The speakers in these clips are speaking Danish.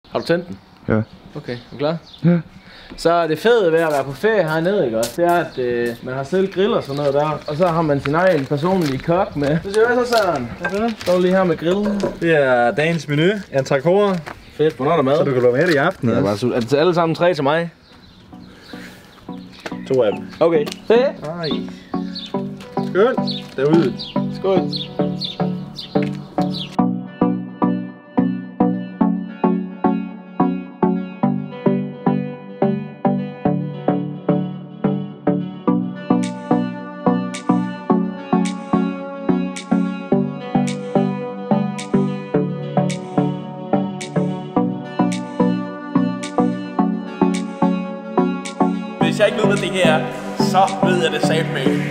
Har du tændt den? Ja. Okay, er du klar? Ja. Så det fede ved at være på ferie hernede, ikke også? Det er, at man har selv grill og sådan noget der. Og så har man sin egen personlige kok med. Så siger jeg så, Søren. Står du lige her med grillen? Det er dagens menu. Entrecôte. Fedt. Hvornår er der mad? Så du kan lade med det i aften. Ja, bare er det alle sammen 3 til mig? 2 af dem. Okay. Fedt. Ej. Skål. Derude. Skål. Hvis jeg ikke ved, hvad det her er, så ved jeg det satme ikke.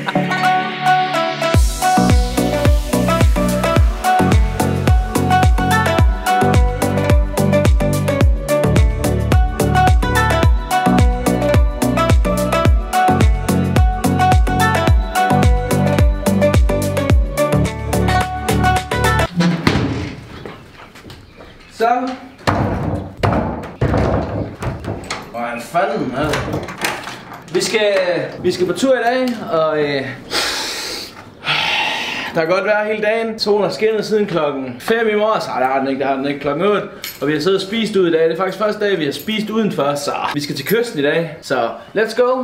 Så. Hvordan fanden er det? Vi skal på tur i dag, og der har godt været hele dagen. Solen har skinnet siden klokken 5 i morges. Nej, det har den ikke klokken 8. Og vi har siddet og spist ud i dag. Det er faktisk første dag, vi har spist udenfor, så vi skal til kysten i dag. Så let's go!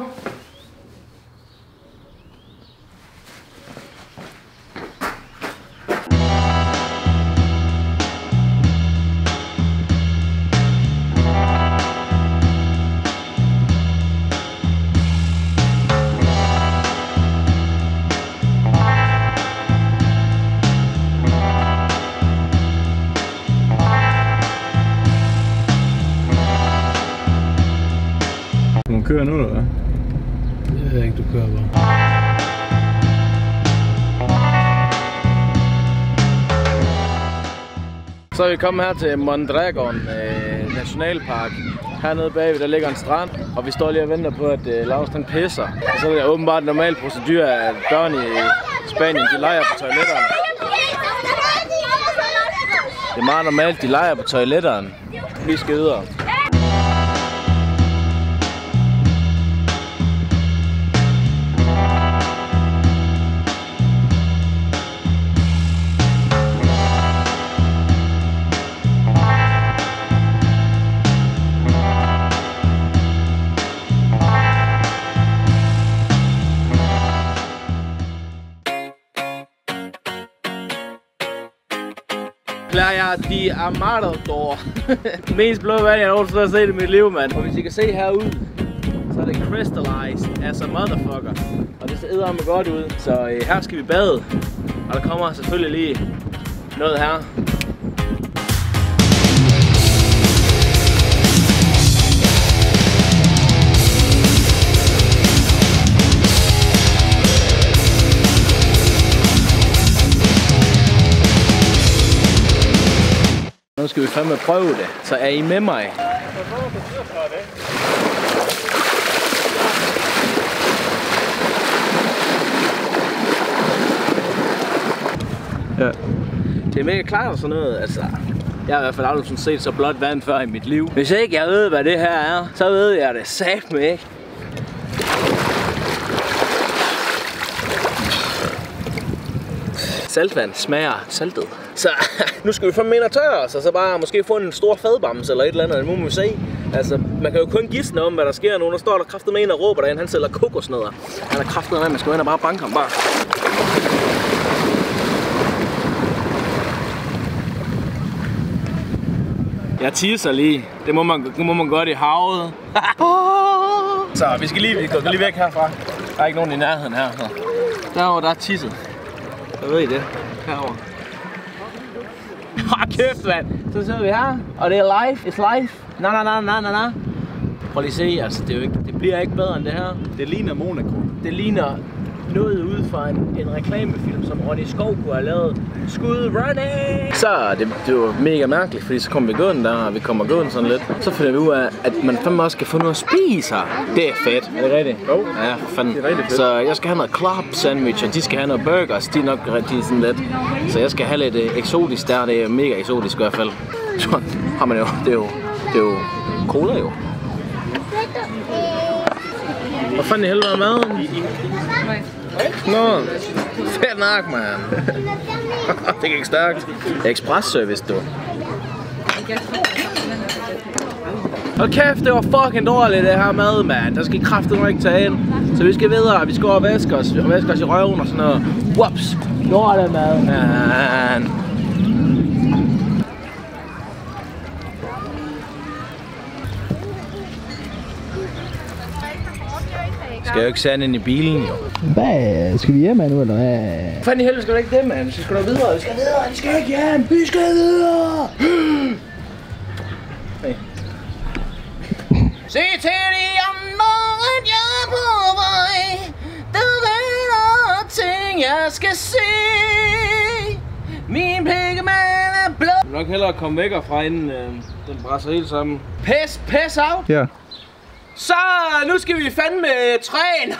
Må køre nu, eller hvad? Jeg ved ikke, du kører bare. Så er vi kommet her til Mondragon Nationalpark. Hernede bagved der ligger en strand, og vi står lige og venter på, at Laus den pisser. Og så er det åbenbart en normal procedure, at børn i Spanien de leger på toiletterne. Det er meget normalt, de leger på toiletterne. Vi skal videre. Playa de Amador. Mest blå vand, jeg nogensinde har set i mit liv, mand. Og hvis I kan se herude, så er det crystallized as a motherfucker. Og det ser edderme godt ud. Så her skal vi bade. Og der kommer selvfølgelig lige noget her. Nu skal vi fandme prøve det, så er I med mig? Ja. Det er mega klart og sådan noget, altså. Jeg har i hvert fald aldrig set så blåt vand før i mit liv. Hvis ikke jeg ved, hvad det her er, så ved jeg det satme ikke. Saltvand smager saltet. Så nu skal vi få mindre tørre os, og så bare måske få en stor fadbamse eller et eller andet, det må vi se. Altså, man kan jo kun gisne om, hvad der sker nu. Der står der kraftedeme en og råber derinde, han sælger kokosnødder. Han er kraftedeme, man skal ind og bare banke ham bare. Jeg tisser lige. Det må man godt i havet. Så vi skal lige væk herfra. Der er ikke nogen i nærheden her. Derovre, der er tisset. Så ved I det. Herovre. Kæft, mand. Så sidder vi her, og det er live. It's live. Na. Prøv lige at se, altså det bliver ikke bedre end det her. Det ligner Monaco. Det ligner noget ud fra en reklamefilm, som Ronny Skov kunne have lavet. Skud running! Så det var mega mærkeligt, fordi så kom vi gående der, og vi kommer gående sådan lidt. Så finder vi ud af, at man fandme også skal få noget at spise her. Det er fedt. Er det rigtigt? Jo. Ja, for fanden. Det er rigtig fedt. Så jeg skal have noget club sandwich, og de skal have noget burgers. De er nok rigtig sådan lidt. Så jeg skal have lidt eksotisk der. Det er mega eksotisk i hvert fald. Så har man jo, det er Det er jo cola jo. Hvad fanden i helvede er maden? Nå, fedt nok, man. Det gik stærkt. Express-service, du. Hold kæft, det var fucking dårligt det her mad, mand. Der skal I kraftedeme ikke tage ind. Så vi skal videre, vi skal over og vaske os i røven og sådan noget. Whoops, dårligt mad, man. Skal jeg jo ikke sande ind i bilen, jo. Hvad? Skal vi hjem nu, eller hvad? Fanden i helvede skal du ikke det, mand. Vi skal videre, vi skal videre, vi skal ikke hjem, vi skal videre. Hey. Se til de andre, at jeg er på vej. Der er ting, jeg skal se. Min pigemand er blå. Jeg vil nok hellere komme væk herfra, inden den brænder helt sammen. Pæs af. Ja. Så nu skal vi fandme træne.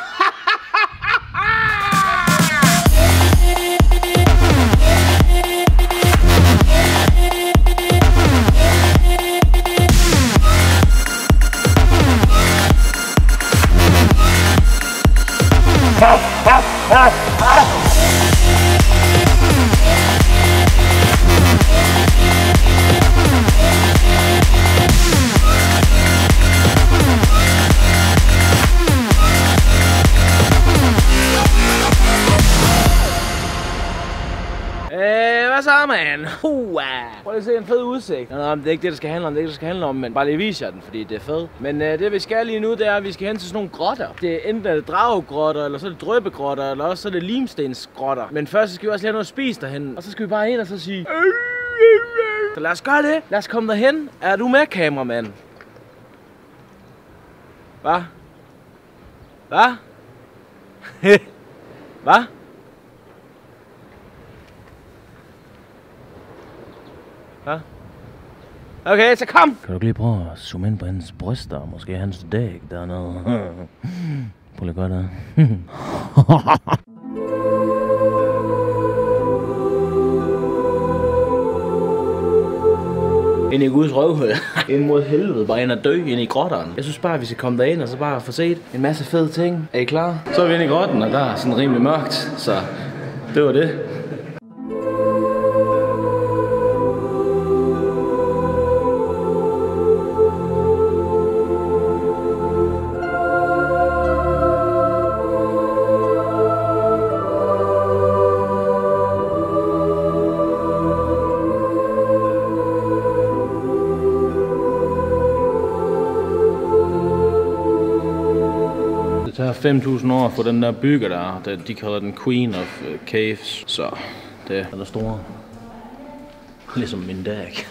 Hvad så, man? Prøv lige at se en fed udsigt. Nå, det er ikke det, der skal handle om. Det er ikke det, der skal handle om, men bare lige vise jer den, fordi det er fedt. Men det vi skal lige nu, det er, at vi skal hen til sådan nogle grotter. Det er enten er det dragegrotter, eller så er det drøbegrotter, eller også så er det limstensgrotter. Men først så skal vi også lige have noget at spise derhen. Og så skal vi bare ind og så sige... Så lad os gøre det. Lad os komme derhen. Er du med, kameramand? Hvad? Hvad? Hvad? Ja. Okay, så kom! Kan du lige prøve at zoome ind på hans bryster, og måske hans dæk dernede? Prøv lige at gøre det. Ind i Guds røvhul. Ind mod helvede, bare ind og dø ind i grotteren. Jeg synes bare, at vi skal komme derind og så bare få set en masse fede ting. Er I klar? Så er vi inde i grotten, og der er sådan rimelig mørkt, så det var det. Det tager 5.000 år for den der bygger der. De kalder den Queen of Caves. Så det er der store. Ligesom min dæk.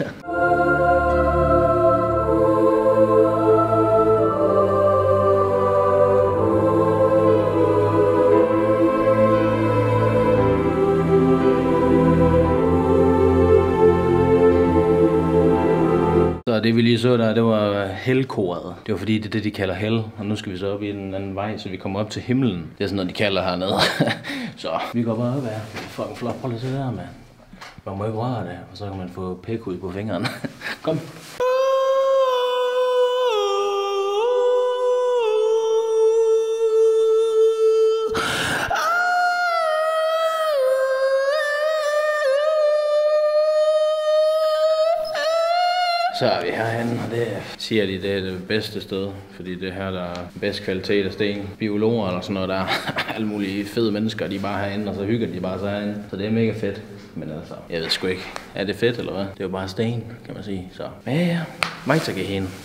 Så det vi lige så der, det var helkoret. Det var fordi det er det de kalder hel. Og nu skal vi så op i en anden vej, så vi kommer op til himlen. Det er sådan noget de kalder hernede. Så vi går bare op her. Fucking flot, prøv lige at se der, mand. Man må ikke røre det, og så kan man få pæk ud på fingrene. Kom. Så er vi herhenne, og det siger de, det er det bedste sted, fordi det her der er bedst kvalitet af sten. Biologer eller sådan noget der, alle mulige fede mennesker, de er bare herinde, og så hygger de bare sig herinde. Så det er mega fedt, men altså, jeg ved sgu ikke, er det fedt eller hvad? Det er jo bare sten, kan man sige, så. Ja, mig tak i hende.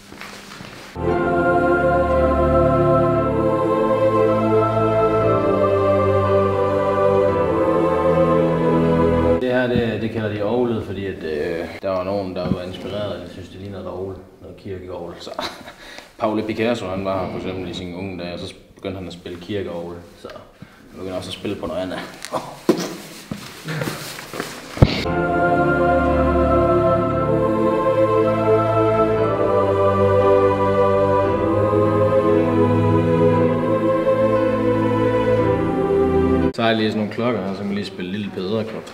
Det kalder de orglet, fordi at, der var nogen, der var inspireret, jeg synes, det ligner et orgel, noget kirkeorgel. Så Pablo Picasso, han var her for eksempel i sine unge dage, og så begyndte han at spille kirkeorgel, så han begyndte også at spille på noget andet. Så har jeg lige sådan nogle klokker her, så kan vi lige spille Lille Pederklub.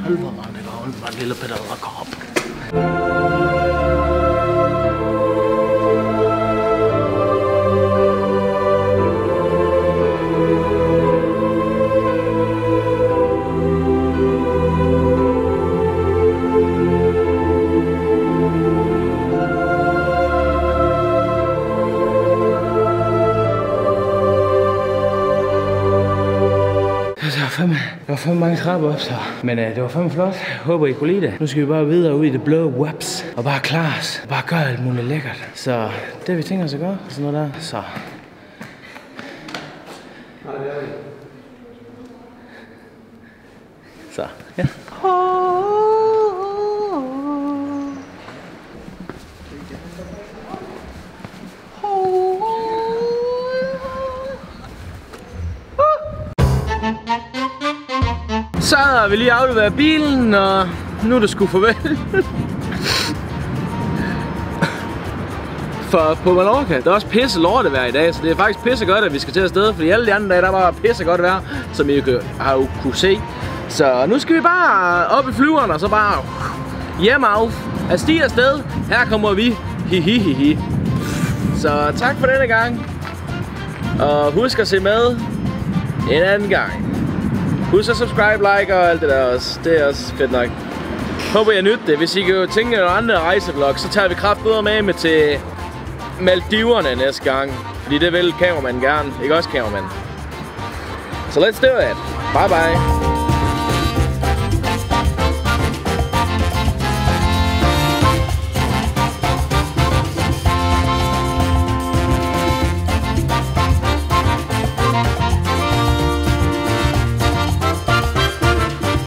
alveren, ikke? Og hun var en lille bitte kop. Der var fandme mange trapper op så. Men det var fandme flot. Jeg håber I kunne lide det. Nu skal vi bare videre ud i det blå webs. Og bare klare os. Og bare gøre alt muligt lækkert. Så det vi tænker os at gøre. Sådan noget der. Så. Så, ja. Så har vi lige afleveret bilen, og nu er det sgu farvel. For på Mallorca, der er også pisse lortevejr i dag, så det er faktisk pisse godt, at vi skal til afsted. Fordi alle de andre dage, der var pisse godt vejr, som I har jo kunne se. Så nu skal vi bare op i flyveren, og så bare hjem af stige afsted. Her kommer vi. Hihihihi. Så tak for denne gang. Og husk at se med en anden gang. Husk at subscribe, like og alt det der også. Det er også fedt nok. Håber jeg nytte det. Hvis I kan tænke nogle andre rejsevlog, så tager vi kraftedeme med til Maldiverne næste gang. Fordi det vil kameramanden gerne. Ikke også kameramanden? Så let's do it. Bye bye.